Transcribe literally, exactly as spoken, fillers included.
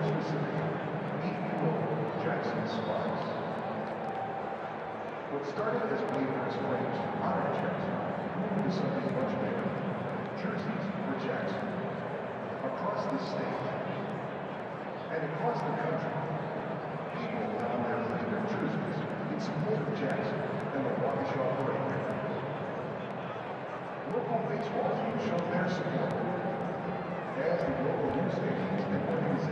recipient, eight-year-old Jackson Sparks. What started as waivers claims to honor Jackson moved to something much bigger. Jerseys for Jackson. Across the state and across the country, people found their favorite jerseys in support of Jackson and the Waukesha parade. Local baseball teams showed their support, as the local news stations and organizations